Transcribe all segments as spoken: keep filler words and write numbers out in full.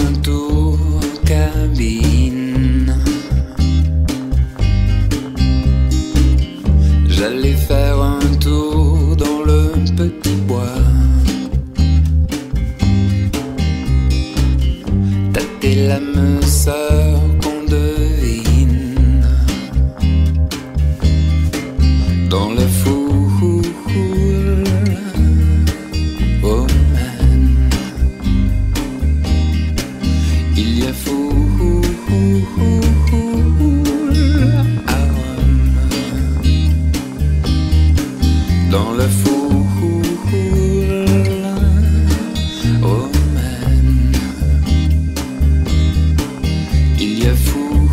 un tour cabine. J'allais faire un tour dans le petit bois, tâter l'âme sœur qu'on devine dans la foule romaine. Il y a foule à Rome, dans la foule romaine. Il y a foule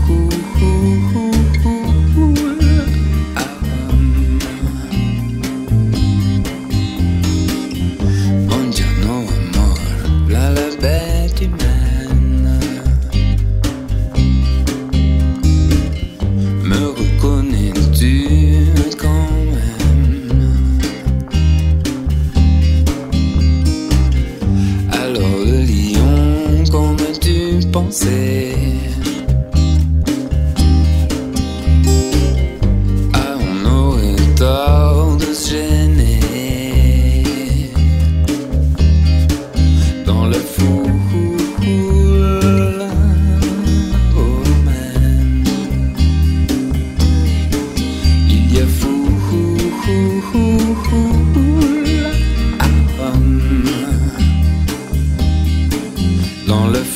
à Rome. Buongiorno amor, là la bête humaine. Me reconnais-tu quand même? Alors le lion, qu'en as-tu pensé? Ah, on aurait tort de se gêner dans la foule romaine. Il y a foule à Rome, dans la